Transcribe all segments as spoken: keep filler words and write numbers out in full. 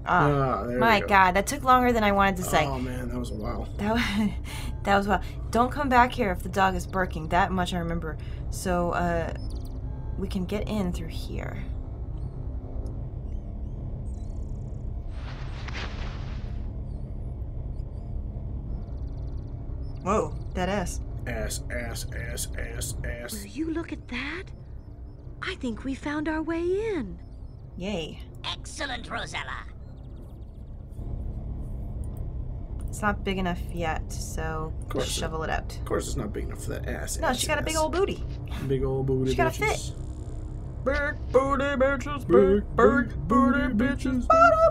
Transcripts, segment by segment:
Ah, Ah, there my we go. God, that took longer than I wanted to say. Oh man, that was a while. That was, that was wild. Don't come back here if the dog is barking. That much I remember. So, uh, we can get in through here. Whoa, that ass. Ass, ass, ass, ass, ass. Will you look at that? I think we found our way in. Yay. Excellent, Rosella. It's not big enough yet, so course shovel it out. Of course, it's not big enough for that ass. No, ass, she's got a big ass. old booty. Big old booty. She gotta bitches. fit. Big booty bitches, Big, big, big booty bitches.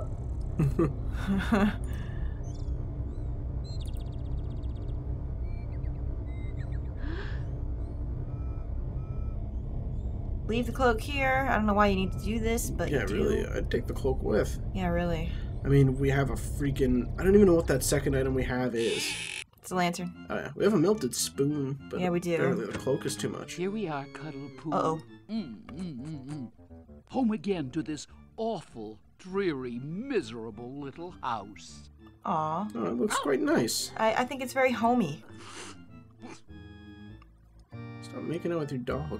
Leave the cloak here. I don't know why you need to do this, but Yeah, you do. really. I'd take the cloak with. Yeah, really. I mean, we have a freaking. I don't even know what that second item we have is. It's a lantern. Oh yeah, we have a melted spoon, but Yeah, we do. apparently the cloak is too much. Here we are, Cuddle Poo. Uh-oh. Mm, mm, mm, mm. Home again to this awful, dreary, miserable little house. Aw. Oh, it looks quite nice. I, I think it's very homey. Stop making out with your dog.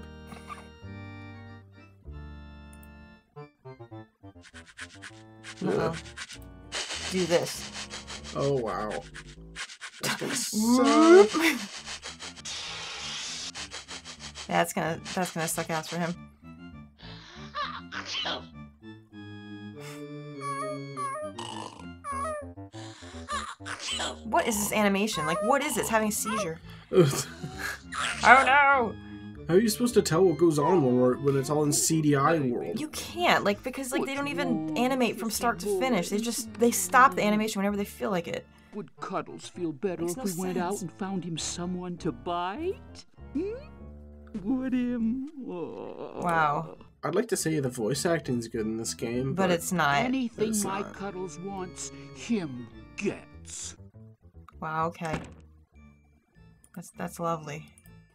Uh-oh. Do this. Oh wow. That's gonna suck. That's gonna that's gonna suck ass for him. What is this animation? Like, what is it? It's having a seizure. Oh no! How are you supposed to tell what goes on when we're when it's all in C D I world? You can't, like, because like they don't even animate from start to finish. They just they stop the animation whenever they feel like it. Would Cuddles feel better Makes if no we went out sense. and found him someone to bite? Hmm? Would him? Oh. Wow. I'd like to say the voice acting's good in this game, But but, it's not. Anything It's my not. Cuddles wants, him gets. Wow. Okay. That's that's lovely.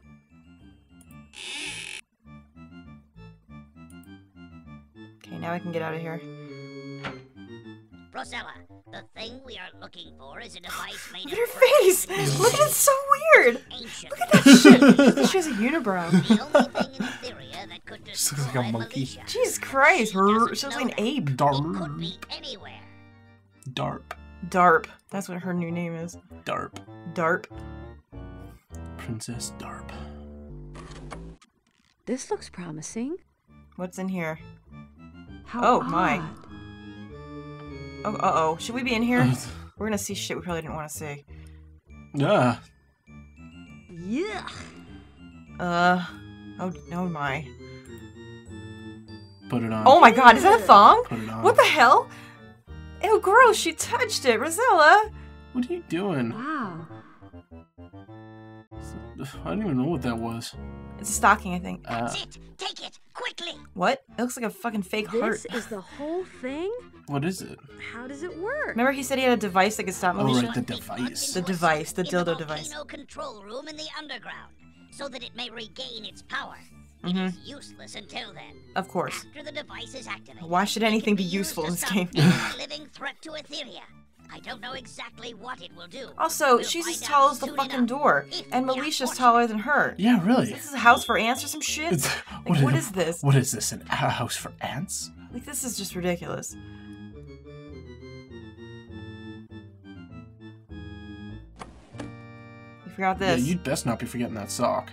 Okay, now I can get out of here. Rosella, the thing we are looking for is a device made Look of at her brass face! and Look at it, it's so weird! ancient. Look at that shit! She has a unibrow. The only thing in Etheria that could She looks like a destroy monkey. Militia. Jesus Christ, She her, doesn't she looks know like an that. ape. It could Darp. be anywhere. Darp. Darp. That's what her new name is. Darp. Darp. Princess Darp. This looks promising. What's in here? How Oh, my. odd. Oh, uh-oh. Should we be in here? We're gonna see shit we probably didn't want to see. Yeah. Yeah. Uh, oh, oh my. Put it on. Oh my god, is that a thong? Put it on. What the hell? Ew, gross, she touched it. Rosella! What are you doing? Wow. I don't even know what that was. It's a stocking, I think. Uh, That's it. Take it quickly. What? It looks like a fucking fake heart. This is the whole thing? what is it? How does it work? Remember he said he had a device that could stop Oh, militia? right, the Must be plugged device. The into a device, the switch in dildo device. volcano control room in the underground, so that it may regain its power. Mhm. It is useless until then. Of course. After the device is activated, Why should it anything can be useful in used this to game? stop any living threat to Etheria. I don't know exactly what it will do. Also, We'll she's as find tall out as the soon fucking enough. door, If and we are Militia's fortunate. taller than her. Yeah, really. This is a house for ants or some shit? It's, Like, what is this? What is this? An a house for ants? Like, this is just ridiculous. You forgot Yeah, this. you'd best not be forgetting that sock.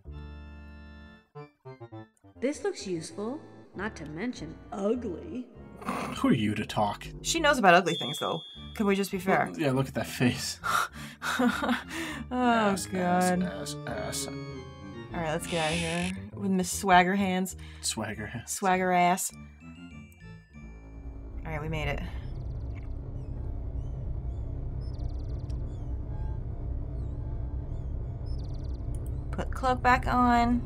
This looks useful, not to mention ugly. Who are you to talk? She knows about ugly things, though. Can we just be fair? Yeah, look at that face. oh, ass, God. Ass, ass, ass. Alright, let's get out of here. With Miss Swagger hands. Swagger. Swagger ass. Alright, we made it. Put cloak back on.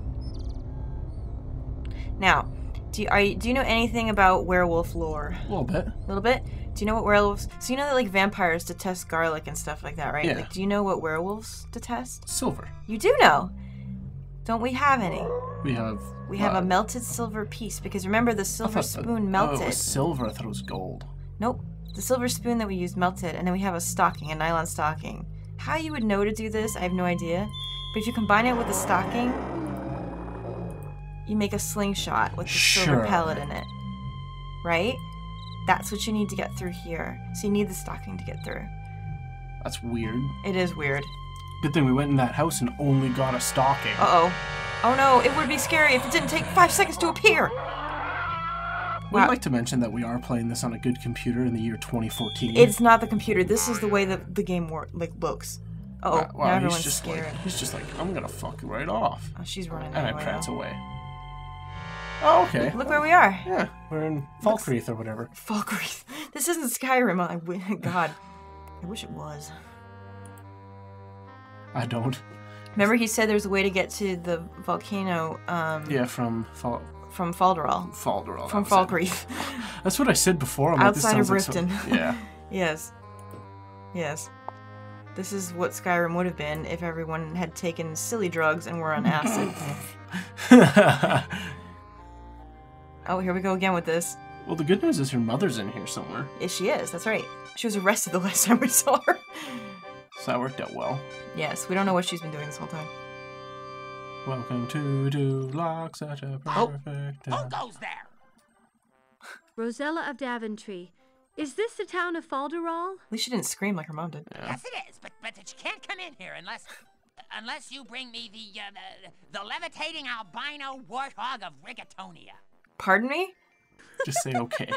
Now, do you, are you, do you know anything about werewolf lore? A little bit. A little bit? Do you know what werewolves... So you know that, like, vampires detest garlic and stuff like that, right? Yeah. Like, do you know what werewolves detest? Silver. You do know! Don't we have any? We have. We have a uh, melted silver piece, because remember, the I silver thought- spoon Oh, melted. it was silver. I thought it was gold. Nope. The silver spoon that we used melted, and then we have a stocking, a nylon stocking. How you would know to do this, I have no idea. But if you combine it with the stocking, you make a slingshot with the Sure. silver pellet in it. Right? That's what you need to get through here. So you need the stocking to get through. That's weird. It is weird. Good thing we went in that house and only got a stocking. Uh-oh. Oh no, it would be scary if it didn't take five seconds to appear! We'd Wow. like to mention that we are playing this on a good computer in the year twenty fourteen. It's not the computer. This is the way that the game wor- like looks. Uh-oh, Wow, wow, now he's everyone's just scared. like he's just like I'm gonna fuck you right off, Oh, she's running and I anyway prance now. away. Oh, okay. Look where we are. Yeah, we're in Falkreath or whatever. Falkreath. This isn't Skyrim. I w- God. I wish it was. I don't. Remember he said there's a way to get to the volcano um, Yeah, from Fal from Falderall. Falderall. From that was it. Falkreath. That's what I said before. I'm like, this Outside of sounds like some- Riften. Yeah. Yes. Yes. This is what Skyrim would have been if everyone had taken silly drugs and were on acid. Oh, here we go again with this. Well, the good news is her mother's in here somewhere, Yes, she is. That's right. She was arrested the last time we saw her. so that worked out well. Yes, we don't know what she's been doing this whole time. Welcome to Duloc, such a perfect Who town. goes there? Rosella of Daventry. Is this the town of Falderall? At least she didn't scream like her mom did. Yes, it is, but but you can't come in here unless unless you bring me the uh, the, the levitating albino warthog of Rigatonia. Pardon me? Just say okay.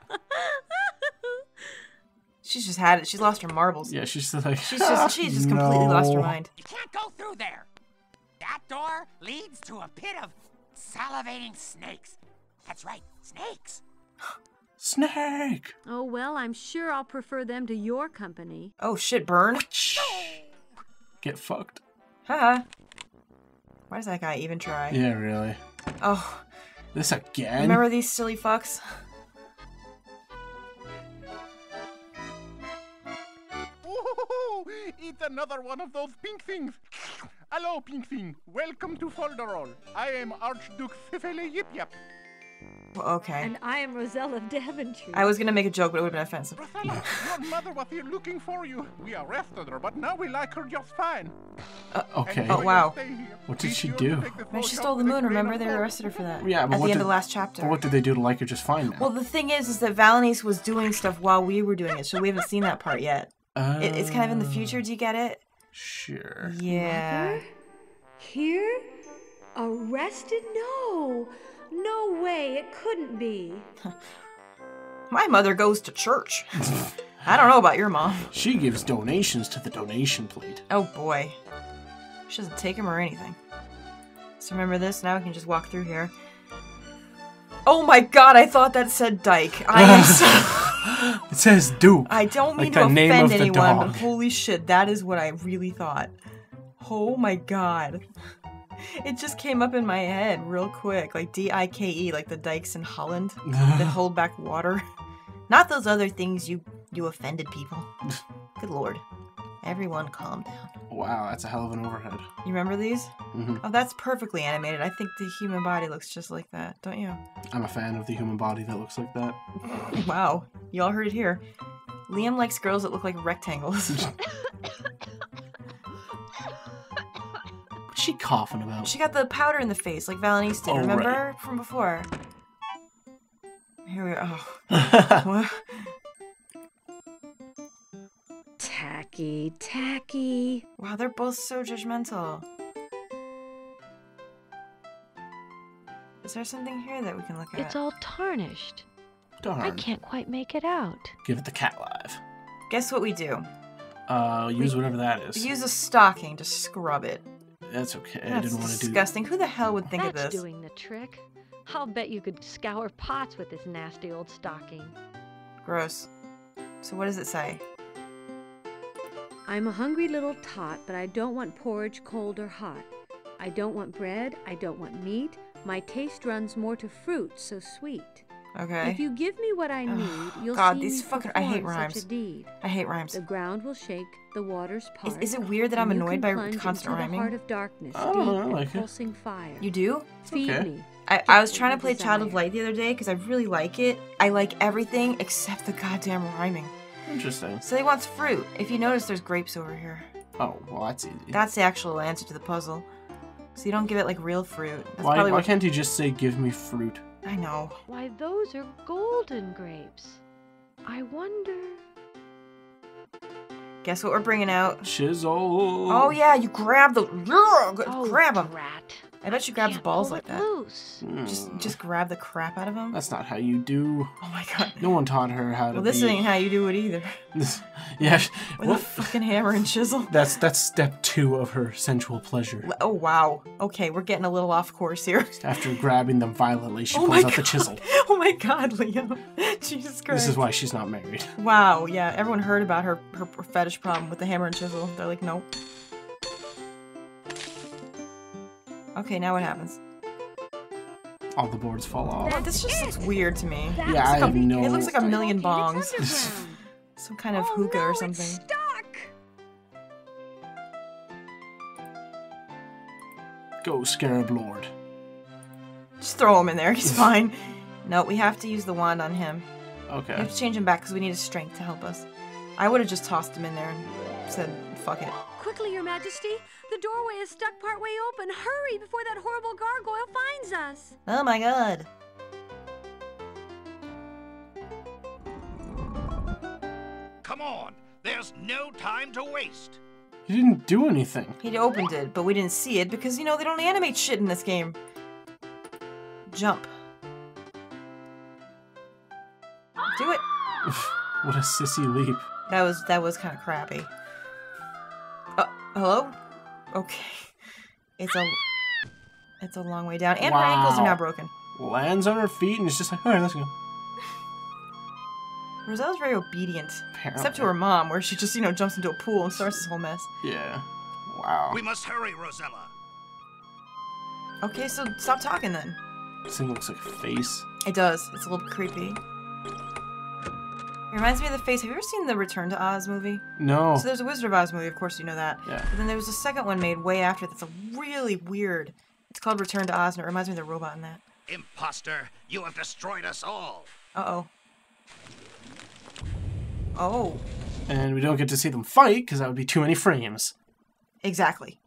She's just had it. She's lost her marbles. Yeah, she's just like. She's just she's just completely lost her No. mind. You can't go through there. That door leads to a pit of salivating snakes. That's right, snakes. Snake. Oh, well, I'm sure I'll prefer them to your company. Oh shit, burn. Get fucked. Haha. Why does that guy even try? Yeah, really. Oh, This again? remember these silly fucks? Ooh, it's another one of those pink things. Hello, pink thing. Welcome to Falderall. I am Archduke Fifele Yip Yap. Well, okay. And I am Rosella of Daventry. I was gonna make a joke, but it would have been offensive. Rosella, your mother was here looking for you. We arrested her, but now we like her just fine. Okay. Enjoy Oh, wow. your stay here. What did Be she sure do? to take this Man, she photo stole the with a moon, grain remember? of They salt. arrested her for that. Yeah, but At what the end did, of last chapter. But what did they do to like her just fine now? Well, the thing is, is that Valanice was doing stuff while we were doing it, so we haven't seen that part yet. uh, It, it's kind of in the future, do you get it? Sure. Yeah. Here? Arrested? No. No way. It couldn't be. My mother goes to church. I don't know about your mom. She gives donations to the donation plate. Oh boy. She doesn't take them or anything. So remember this? Now we can just walk through here. Oh my god, I thought that said Dyke. I am so... It says Duke. I don't mean Like to the name offend of the anyone, dog. but holy shit, that is what I really thought. Oh my god. It just came up in my head real quick, like D I K E, like the dikes in Holland that hold back water. Not those other things you you offended people. Good lord. Everyone calm down. Wow, that's a hell of an overhead. You remember these? Mhm. Oh, that's perfectly animated. I think the human body looks just like that, don't you? I'm a fan of the human body that looks like that. Wow. You all heard it here. Liam likes girls that look like rectangles. What's she coughing about? She got the powder in the face like Valanice did, Oh, remember? right. From before. Here we are. Oh. What? Tacky, tacky. Wow, they're both so judgmental. Is there something here that we can look at? It's all tarnished. Darn. I can't quite make it out. Give it the cat live. Guess what we do? Uh, use whatever that We is. use a stocking to scrub it. That's okay. I That's didn't want to do. disgusting. Who the hell would think That's of this? doing the trick. I'll bet you could scour pots with this nasty old stocking. Gross. So what does it say? I'm a hungry little tot, but I don't want porridge cold or hot. I don't want bread, I don't want meat. My taste runs more to fruit, so sweet. Okay. If you give me what I need, you'll God, see these me fucking- I hate perform rhymes. such a deed. I hate rhymes. The ground will shake, the waters part. Is, is it weird that I'm and you annoyed can by plunge constant into rhyming? the heart of darkness, I don't know, deep I in like it. pulsing fire. You do? Feed okay. me, I, I was trying to play Child of Light the other day because I really like it. I like everything except the goddamn rhyming. Interesting. So he wants fruit. If you notice, there's grapes over here. Oh, well, that's easy. That's the actual answer to the puzzle. So you don't give it like real fruit. That's why probably why what... can't you just say, give me fruit? I know. Why, those are golden grapes. I wonder... Guess what we're bringing out? Chisel. Oh yeah, you grab the... Oh, grab him. drat. I bet she grabs Can't balls pull like it that. Loose. Just, just grab the crap out of him. That's not how you do. Oh my god. No one taught her how to Well, this be... ain't how you do it either. yeah. With well, a fucking hammer and chisel. That's that's step two of her sensual pleasure. Oh wow. Okay, we're getting a little off course here. After grabbing them violently, she Oh pulls my out the God. chisel. Oh my god, Leo. Jesus Christ. This is why she's not married. Wow, yeah, everyone heard about her, her fetish problem with the hammer and chisel. They're like, nope. Okay, now what happens? All the boards fall off. Oh, this just looks weird to me. Yeah, I have no... It looks like a million bongs. It's Some kind of oh, hookah no, or it's something. stuck. Go, Scarab Lord. Just throw him in there, he's fine. No, we have to use the wand on him. We Okay. have to change him back because we need his strength to help us. I would have just tossed him in there and said, fuck it. Quickly, Your Majesty! The doorway is stuck partway open. Hurry before that horrible gargoyle finds us! Oh my god. Come on, there's no time to waste. You didn't do anything. He opened it, but we didn't see it because, you know, they don't animate shit in this game. Jump. Do it. What a sissy leap. That was that was kind of crappy. Uh, hello? Okay. It's a it's a long way down, and her ankles are Wow. now broken. Lands on her feet and is just like, alright, let's go. Rosella's very obedient, Apparently. except to her mom, where she just you know jumps into a pool and starts this whole mess. Yeah. Wow. We must hurry, Rosella. Okay, so stop talking then. This thing looks like a face. It does. It's a little creepy. It reminds me of the face. Have you ever seen the Return to Oz movie? No. So there's a Wizard of Oz movie, of course you know that. Yeah. But then there was a second one made way after that's a really weird. It's called Return to Oz, and it reminds me of the robot in that. Imposter, you have destroyed us all. Uh-oh. Oh. And we don't get to see them fight because that would be too many frames. Exactly.